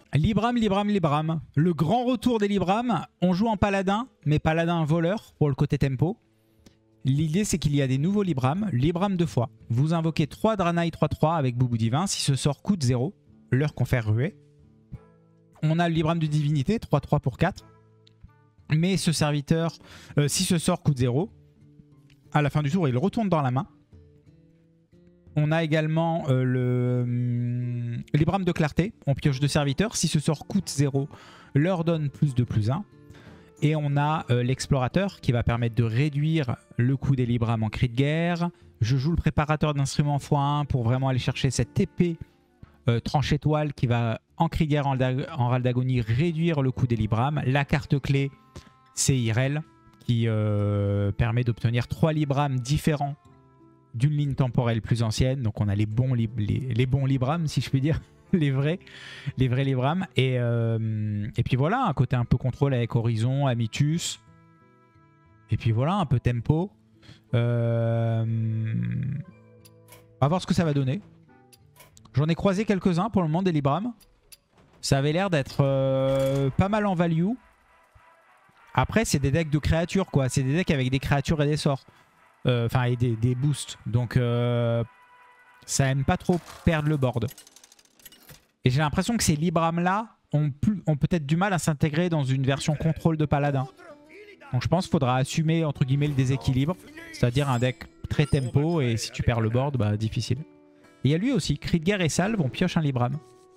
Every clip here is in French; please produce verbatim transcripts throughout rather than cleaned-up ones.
Libram, Libram, Libram. Le grand retour des Libram. On joue en paladin, mais paladin voleur pour le côté tempo. L'idée, c'est qu'il y a des nouveaux Libram. Libram deux fois. Vous invoquez trois Draenei trois trois avec Boubou Divin. Si ce sort coûte zéro, leur confère ruée. On a le Libram de Divinité, trois trois pour quatre. Mais ce serviteur, euh, si ce sort coûte zéro, à la fin du tour, il retourne dans la main. On a également euh, le hum, Libram de Clarté. On pioche deux serviteurs. Si ce sort coûte zéro, leur donne plus de plus un. Et on a euh, l'explorateur qui va permettre de réduire le coût des Libram en cri de guerre. Je joue le préparateur d'instruments fois un pour vraiment aller chercher cette épée euh, tranche étoile qui va en cri de guerre en, en râle d'agonie réduire le coût des Libram. La carte clé, c'est Irel qui euh, permet d'obtenir trois Libram différents d'une ligne temporelle plus ancienne. Donc on a les bons, les, les bons Libram, si je puis dire. les vrais les vrais Libram. Et, euh, et puis voilà, un côté un peu contrôle avec Horizon, Amitus. Et puis voilà, un peu tempo. Euh, on va voir ce que ça va donner. J'en ai croisé quelques-uns pour le moment des Libram. Ça avait l'air d'être euh, pas mal en value. Après, c'est des decks de créatures, quoi. C'est des decks avec des créatures et des sorts. Enfin, euh, et des, des boosts. Donc, euh, ça aime pas trop perdre le board. Et j'ai l'impression que ces Libram-là ont, ont peut-être du mal à s'intégrer dans une version contrôle de Paladin. Donc, je pense qu'il faudra assumer, entre guillemets, le déséquilibre. C'est-à-dire un deck très tempo. Et si tu perds le board, bah, difficile. Et il y a lui aussi. Cri de guerre et salve, on pioche un Libram.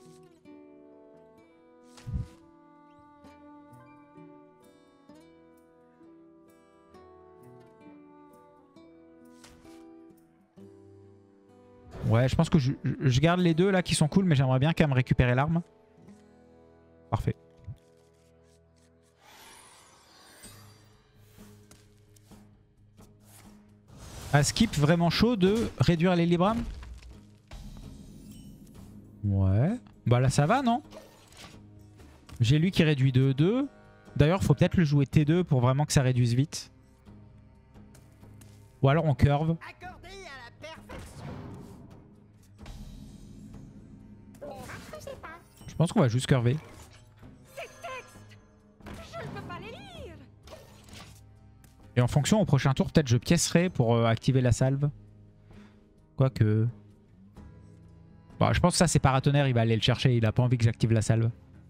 Ouais, je pense que je, je garde les deux là qui sont cool, mais j'aimerais bien quand même récupérer l'arme. Parfait. Un skip vraiment chaud de réduire les Libram. Ouais. Bah là ça va, non? J'ai lui qui réduit de deux. D'ailleurs, il faut peut-être le jouer T deux pour vraiment que ça réduise vite. Ou alors on curve. Je pense qu'on va juste curver. Et en fonction, au prochain tour, peut-être je piècerai pour euh, activer la salve. Quoique... Bon, je pense que ça, c'est paratonnerre, il va aller le chercher. Il a pas envie que j'active la salve.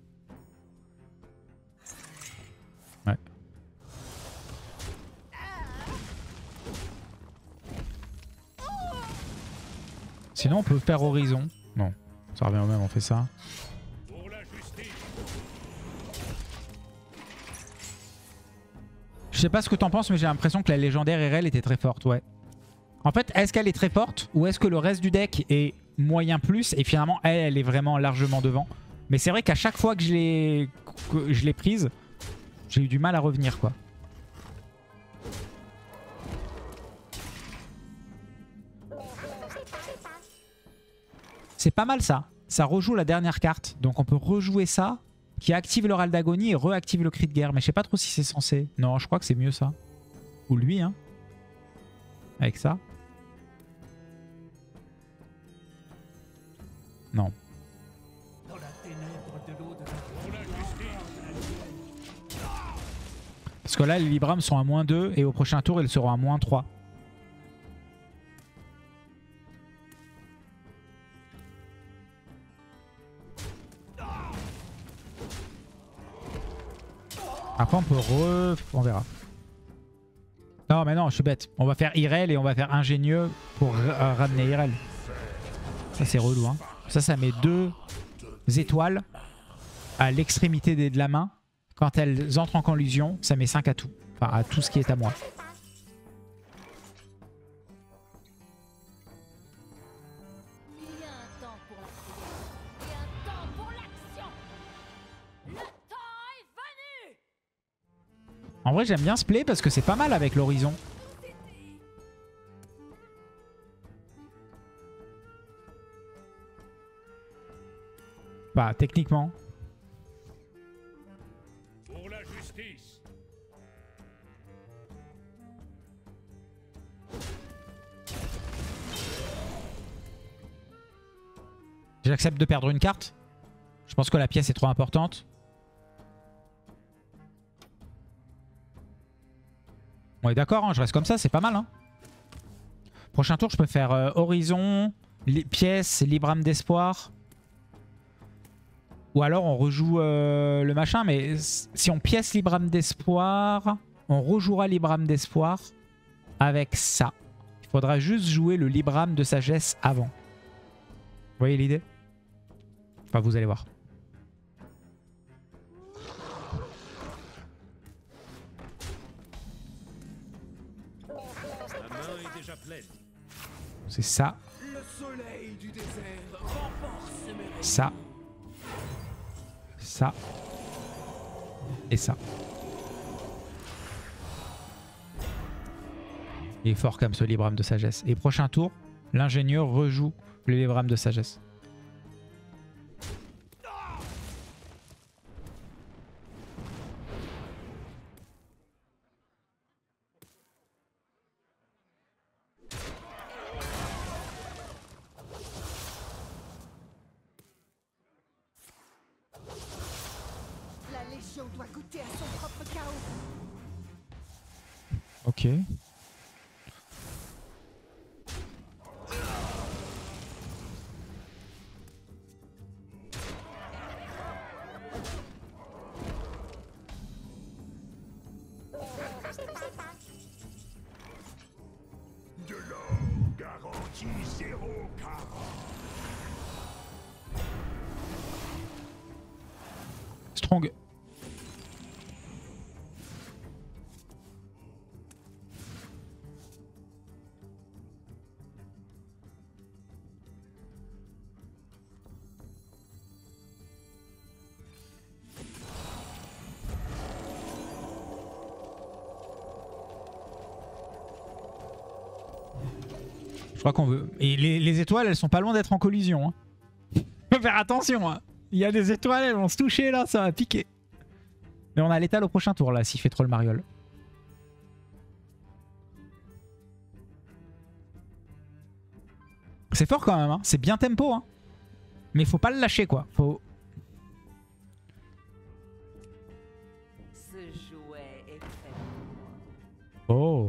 Ouais. Sinon, on peut faire Horizon. Non, ça revient au même, on fait ça. Je sais pas ce que t'en penses, mais j'ai l'impression que la légendaire R L était très forte, ouais. En fait, est-ce qu'elle est très forte ou est-ce que le reste du deck est moyen plus et finalement, elle, elle est vraiment largement devant. Mais c'est vrai qu'à chaque fois que je l'ai que je l'ai prise, j'ai eu du mal à revenir, quoi. C'est pas mal ça. Ça rejoue la dernière carte. Donc on peut rejouer ça, qui active le râle d'agonie et réactive le cri de guerre. Mais je sais pas trop si c'est censé. Non, je crois que c'est mieux ça. Ou lui, hein. Avec ça. Non. Parce que là, les Libram sont à moins deux et au prochain tour, ils seront à moins trois. Après, on peut re... On verra. Non, mais non, je suis bête. On va faire Irel et on va faire ingénieux pour ramener Irel. Ça, c'est relou, hein. Ça, ça met deux étoiles à l'extrémité de la main. Quand elles entrent en collision, ça met cinq à tout. Enfin, à tout ce qui est à moi. En vrai, j'aime bien ce play parce que c'est pas mal avec l'horizon. Bah, techniquement. Pour la justice. J'accepte de perdre une carte. Je pense que la pièce est trop importante. On est d'accord, hein, je reste comme ça, c'est pas mal. Hein. Prochain tour, je peux faire euh, Horizon, les pièces, Libram d'espoir. Ou alors on rejoue euh, le machin, mais si on pièce Libram d'espoir, on rejouera Libram d'espoir avec ça. Il faudra juste jouer le Libram de sagesse avant. Vous voyez l'idée? Enfin, vous allez voir. C'est ça. Ça. Ça. Et ça. Il est fort comme ce Libram de sagesse. Et prochain tour, l'ingénieur rejoue le Libram de sagesse. Doit goûter à son propre chaos. Ok. De l'or garantie zéro quarante. Strong. Je crois qu'on veut. Et les, les étoiles, elles sont pas loin d'être en collision. Hein. Faut faire attention. Hein. Il y a des étoiles, elles vont se toucher là, ça va piquer. Mais on a l'étal au prochain tour là, s'il fait trop le mariole. C'est fort quand même, hein. C'est bien tempo. Hein. Mais faut pas le lâcher quoi. Faut... Ce jouet est fait. Oh.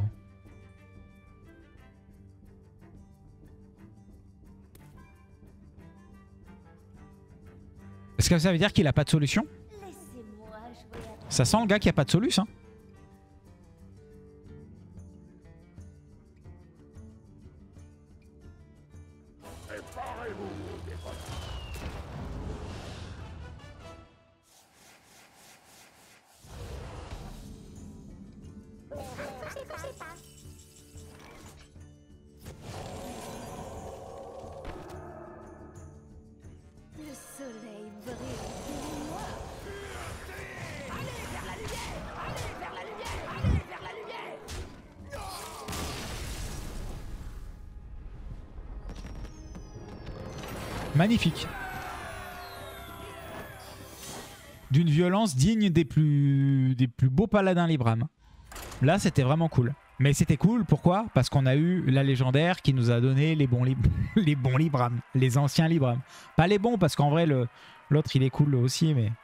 Est-ce que ça veut dire qu'il a pas de solution? Ça sent le gars qui a pas de solution. Hein. Magnifique. D'une violence digne des plus, des plus beaux paladins Libram. Là, c'était vraiment cool. Mais c'était cool, pourquoi? Parce qu'on a eu la légendaire qui nous a donné les bons, lib les bons Libram. Les anciens Libram. Pas les bons, parce qu'en vrai, l'autre, il est cool aussi, mais...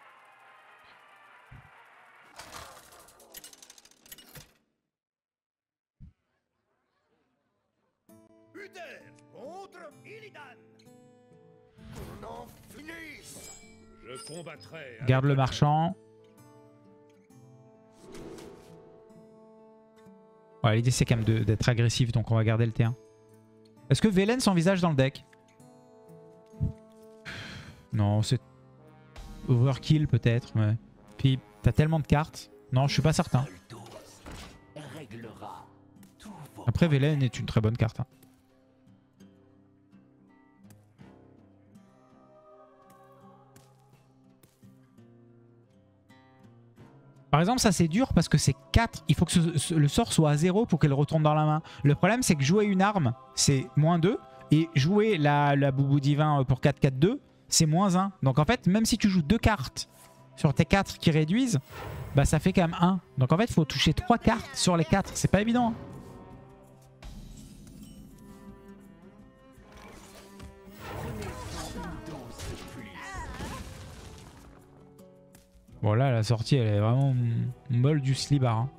Je combattrai. Garde le marchand. Ouais, l'idée c'est quand même d'être agressif, donc on va garder le T un. Est-ce que Velen s'envisage dans le deck? Non, c'est overkill peut-être, mais... Puis t'as tellement de cartes. Non, je suis pas certain. Après, Velen est une très bonne carte. Hein. Par exemple, ça c'est dur parce que c'est quatre. Il faut que ce, ce, le sort soit à zéro pour qu'elle retourne dans la main. Le problème, c'est que jouer une arme, c'est moins deux. Et jouer la, la Boubou Divin pour quatre quatre deux, c'est moins un. Donc en fait, même si tu joues deux cartes sur tes quatre qui réduisent, bah ça fait quand même un. Donc en fait, il faut toucher trois cartes sur les quatre. C'est pas évident. Hein. Bon là la sortie elle est vraiment molle du slibard. Hein.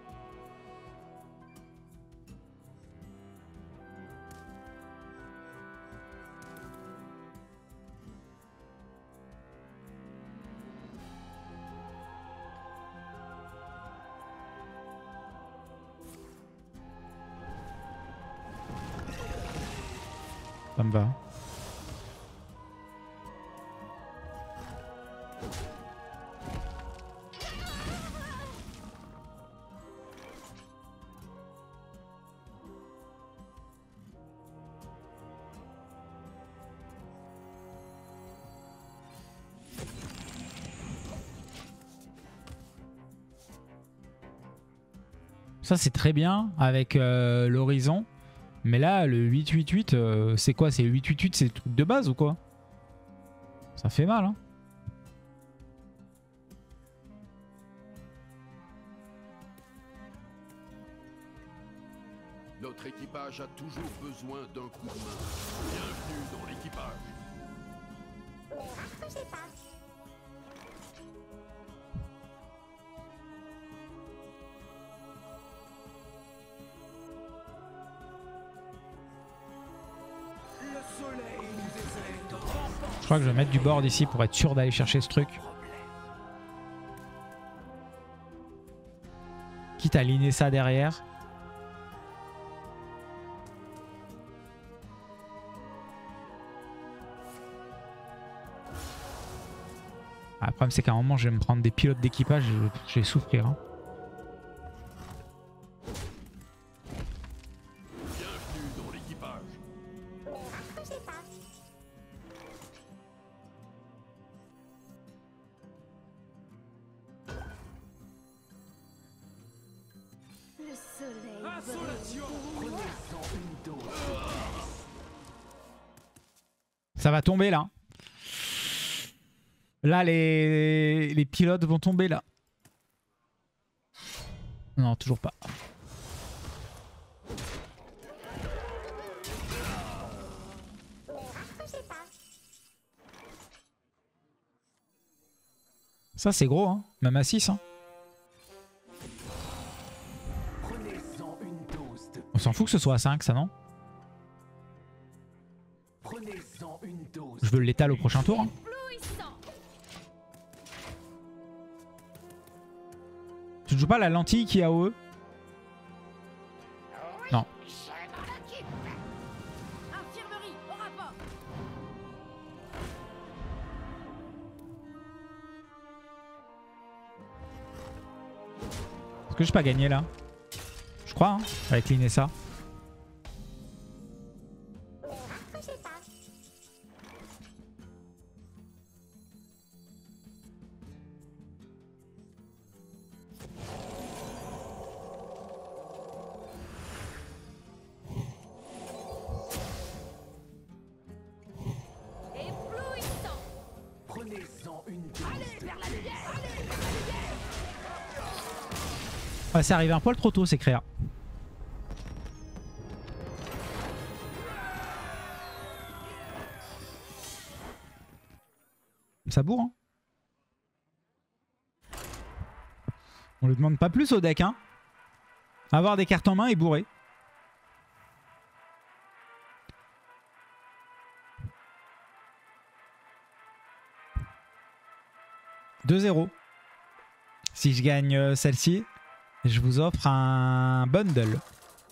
Ça me va. Ça c'est très bien avec euh, l'horizon. Mais là, le huit huit huit, euh, c'est quoi? C'est le huit huit huit, c'est le truc de base ou quoi? Ça fait mal, hein. Notre équipage a toujours besoin d'un coup de main. Bienvenue dans l'équipage. Je crois que je vais mettre du board ici pour être sûr d'aller chercher ce truc. Quitte à aligner ça derrière. Ah, le problème c'est qu'à un moment je vais me prendre des pilotes d'équipage et je, je vais souffrir. Hein. Bienvenue dans l'équipage. Le soleil. Insolation. Ça va tomber là. Là les, les pilotes vont tomber là. Non, toujours pas. Ça c'est gros, hein. Même à six. Hein. On s'en fout que ce soit à cinq, ça non? Je veux l'étal au prochain tour. Hein. Tu ne joues pas la lentille qui est A O E? Non. Infirmerie, au rapport. Est-ce que je peux pas gagner là? Je crois, hein, avec l'Inessa. Ouais, c'est arrivé un poil trop tôt, c'est créa. Ça bourre, hein. On lui demande pas plus au deck, hein. Avoir des cartes en main et bourrer. deux zéro. Si je gagne euh, celle-ci, je vous offre un bundle.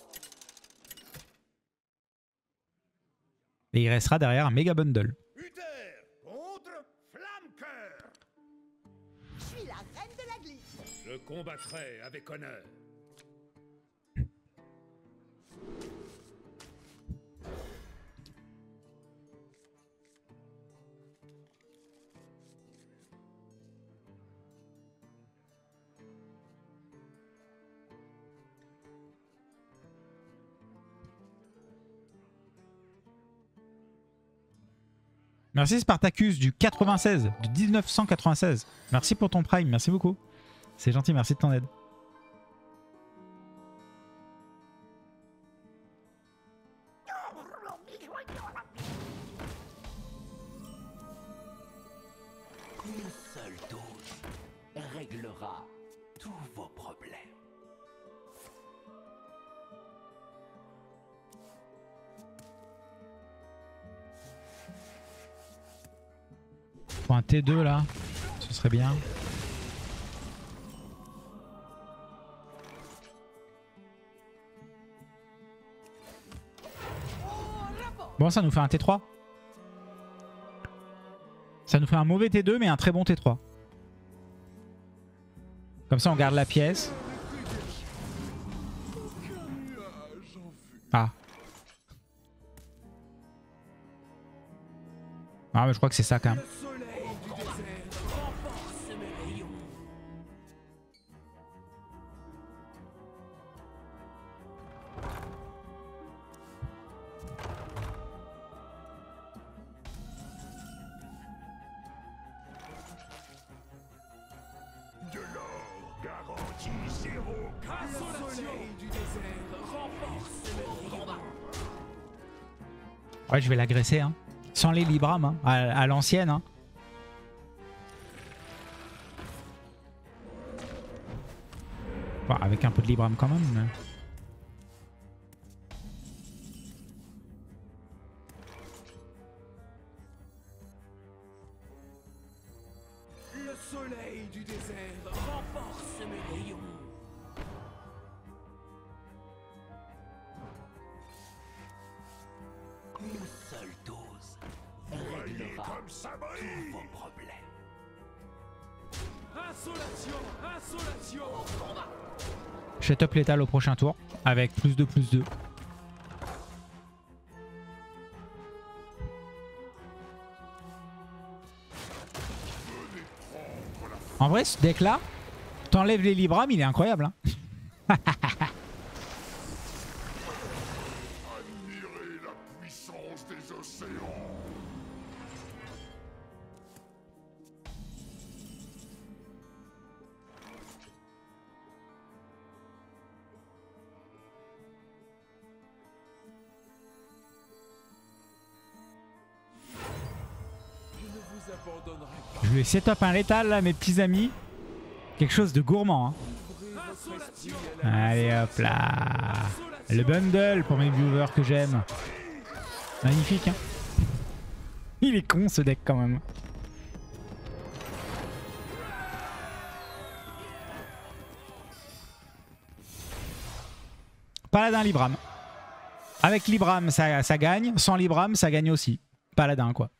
Et il restera derrière un méga bundle. Uther contre Flammecoeur. Je suis la reine de la glisse. Je combattrai avec honneur. Merci Spartacus du quatre-vingt-seize, du mille neuf cent quatre-vingt-seize. Merci pour ton prime, merci beaucoup. C'est gentil, merci de ton aide. Une seule dose. réglera tous vos problèmes. Faut un T deux là, ce serait bien. Bon, ça nous fait un T trois. Ça nous fait un mauvais T deux mais un très bon T trois. Comme ça on garde la pièce. Ah. Ah mais je crois que c'est ça quand même. De l'or garantit zéro. Ouais, je vais l'agresser, hein. Sans les Libram, hein. à, à l'ancienne. Hein. Bon, avec un peu de Libram quand même. Mais... Le soleil du désert renforce mes rayons. Une seule dose réglera Comme ça tous brille. vos problèmes. Insolation, insolation. Je top létal au prochain tour. Avec plus de plus deux. En vrai, ce deck là, t'enlèves les Libram, il est incroyable. Hein. Admirez la puissance des océans. Je ne vous abandonnerai pas. Je lui ai set-up un létal là, mes petits amis. Quelque chose de gourmand. Hein. Allez hop là. Le bundle pour mes viewers que j'aime. Magnifique. Hein. Il est con ce deck quand même. Paladin Libram. Avec Libram ça, ça gagne. Sans Libram ça gagne aussi. Paladin quoi.